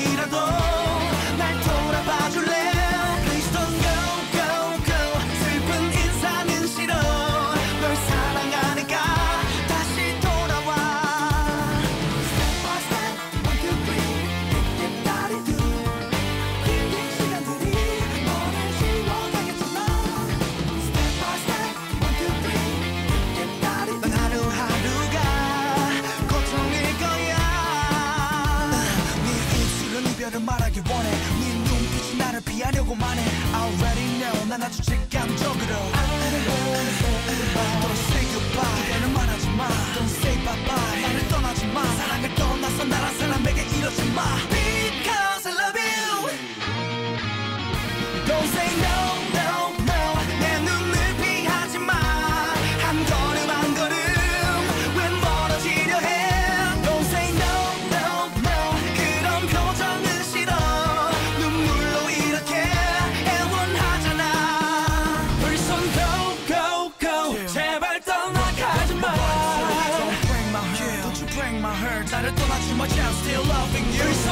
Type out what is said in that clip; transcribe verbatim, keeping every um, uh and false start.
번이라도 날 돌아봐줄래. Please don't go go go. 슬픈 인사는 싫어. 널 사랑하니까 다시 돌아와. Step by step, one two three. 띠띠따리 두. 길긴 시간들이 너를 지워가겠지만 Step by step, one two three. 띠띠따리 두. 난 하루하루가 고통일 거야. 네 입술은 이별을 말하길 원해. 네 눈빛이 나를 피하려고만 해. Already know 난 아주 직감적으로 Don't say goodbye. 그대는 말하지 마. Don't say bye bye. 나를 떠나지 마. 사랑을 떠나서 나란 사람에게 이러지 마. Because I love you. Don't say no no no. 내 눈을 피하지 마. 한 걸음 한 걸음 왜 멀어지려 해. Don't say no no no. 그런 표정은 싫어. 눈물로 이렇게 애원하잖아. Please don't go go go. 제발 떠나가지 마. Don't break my heart. Don't you break my heart. 나를 떠나지 마. I'm still loving you.